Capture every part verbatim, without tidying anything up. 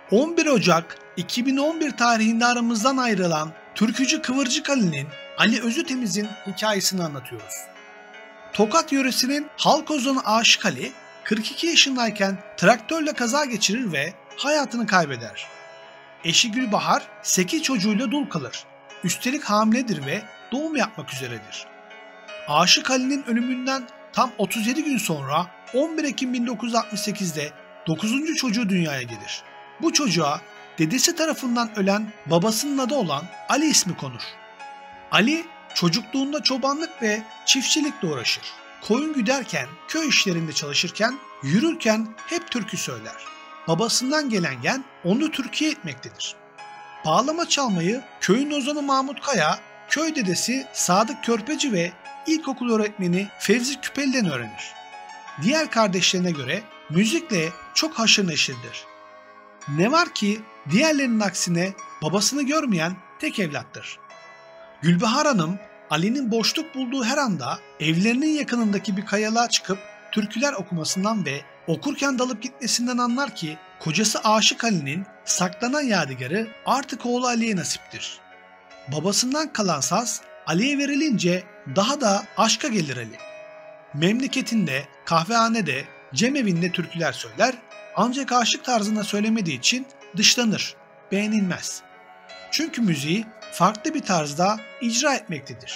on bir Ocak iki bin on bir tarihinde aramızdan ayrılan türkücü Kıvırcık Ali'nin, Ali Özütemiz'in hikayesini anlatıyoruz. Tokat yöresinin halk ozanı Aşık Ali, kırk iki yaşındayken traktörle kaza geçirir ve hayatını kaybeder. Eşi Gülbahar sekiz çocuğuyla dul kalır. Üstelik hamiledir ve doğum yapmak üzeredir. Aşık Ali'nin ölümünden tam otuz yedi gün sonra on bir Ekim bin dokuz yüz altmış sekiz'de dokuzuncu çocuğu dünyaya gelir. Bu çocuğa dedesi tarafından ölen babasının adı olan Ali ismi konur. Ali çocukluğunda çobanlık ve çiftçilikle uğraşır. Koyun güderken, köy işlerinde çalışırken, yürürken hep türkü söyler. Babasından gelen gen onu Türkiye etmektedir. Bağlama çalmayı köyün ozanı Mahmut Kaya, köy dedesi Sadık Körpeci ve ilkokul öğretmeni Fevzi Küpeli'den öğrenir. Diğer kardeşlerine göre müzikle çok haşır neşirdir. Ne var ki diğerlerinin aksine babasını görmeyen tek evlattır. Gülbahar Hanım, Ali'nin boşluk bulduğu her anda evlerinin yakınındaki bir kayalığa çıkıp türküler okumasından ve okurken dalıp gitmesinden anlar ki kocası Aşık Ali'nin saklanan yadigarı artık oğlu Ali'ye nasiptir. Babasından kalan saz Ali'ye verilince daha da aşka gelir Ali. Memleketinde, kahvehanede, cemevinde türküler söyler ancak aşık tarzında söylemediği için dışlanır, beğenilmez. Çünkü müziği farklı bir tarzda icra etmektedir.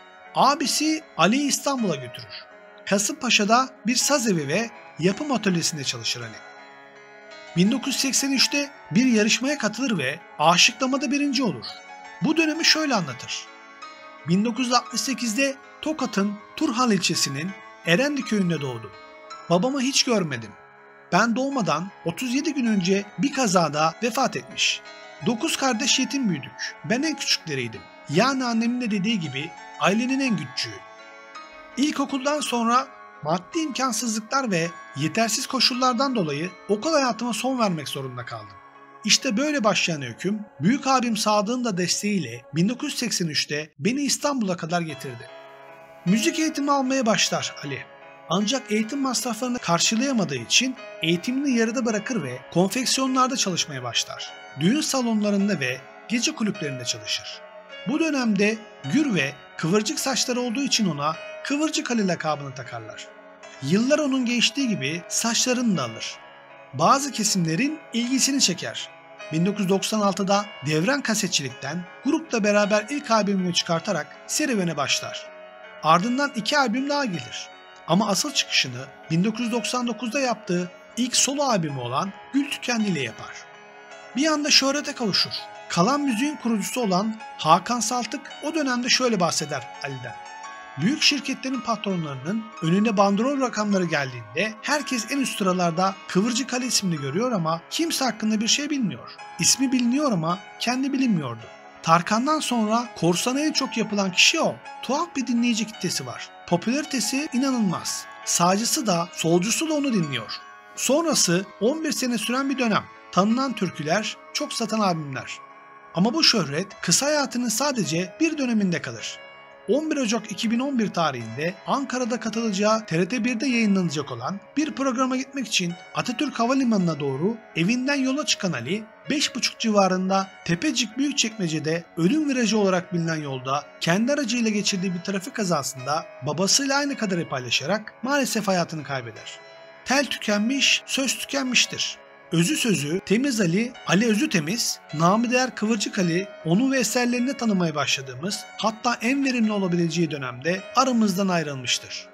Abisi Ali'yi İstanbul'a götürür. Kasımpaşa'da bir saz evi ve yapım atölyesinde çalışır Ali. bin dokuz yüz seksen üç'te bir yarışmaya katılır ve aşıklamada birinci olur. Bu dönemi şöyle anlatır. bin dokuz yüz altmış sekiz'de Tokat'ın Turhal ilçesinin Erendi köyünde doğdum. Babamı hiç görmedim. Ben doğmadan otuz yedi gün önce bir kazada vefat etmiş. dokuz kardeş yetim büyüdük. Ben en küçükleriydim. Yani annemin de dediği gibi ailenin en küçüğü. İlkokuldan sonra maddi imkansızlıklar ve yetersiz koşullardan dolayı okul hayatıma son vermek zorunda kaldım. İşte böyle başlayan öyküm, büyük abim Sadık'ın da desteğiyle bin dokuz yüz seksen üç'te beni İstanbul'a kadar getirdi. Müzik eğitimi almaya başlar Ali. Ancak eğitim masraflarını karşılayamadığı için eğitimini yarıda bırakır ve konfeksiyonlarda çalışmaya başlar. Düğün salonlarında ve gece kulüplerinde çalışır. Bu dönemde gür ve kıvırcık saçları olduğu için ona Kıvırcık Ali lakabını takarlar. Yıllar onun geçtiği gibi saçlarını da alır. Bazı kesimlerin ilgisini çeker. bin dokuz yüz doksan altı'da Devren Kasetçilik'ten grupla beraber ilk albümünü çıkartarak serüvene başlar. Ardından iki albüm daha gelir. Ama asıl çıkışını bin dokuz yüz doksan dokuz'da yaptığı ilk solo albümü olan Gül Tükendi ile yapar. Bir anda şöhrete kavuşur. Kalan Müziğin kurucusu olan Hakan Saltık o dönemde şöyle bahseder Ali'den. Büyük şirketlerin patronlarının önüne bandrol rakamları geldiğinde herkes en üst sıralarda Kıvırcık Ali ismini görüyor ama kimse hakkında bir şey bilmiyor. İsmi biliniyor ama kendi bilinmiyordu. Tarkan'dan sonra korsana en çok yapılan kişi o. Tuhaf bir dinleyici kitlesi var. Popülaritesi inanılmaz. Sağcısı da solcusu da onu dinliyor. Sonrası on bir sene süren bir dönem. Tanınan türküler, çok satan albümler. Ama bu şöhret kısa hayatının sadece bir döneminde kalır. on bir Ocak iki bin on bir tarihinde Ankara'da katılacağı T R T bir'de yayınlanacak olan bir programa gitmek için Atatürk Havalimanı'na doğru evinden yola çıkan Ali, beş buçuk civarında Tepecik Büyükçekmece'de ölüm virajı olarak bilinen yolda kendi aracıyla geçirdiği bir trafik kazasında babasıyla aynı kaderi paylaşarak maalesef hayatını kaybeder. Tel tükenmiş, söz tükenmiştir. Özü sözü Temiz Ali, Ali Özütemiz, namı değer Kıvırcık Ali, onu ve eserlerini tanımaya başladığımız, hatta en verimli olabileceği dönemde aramızdan ayrılmıştır.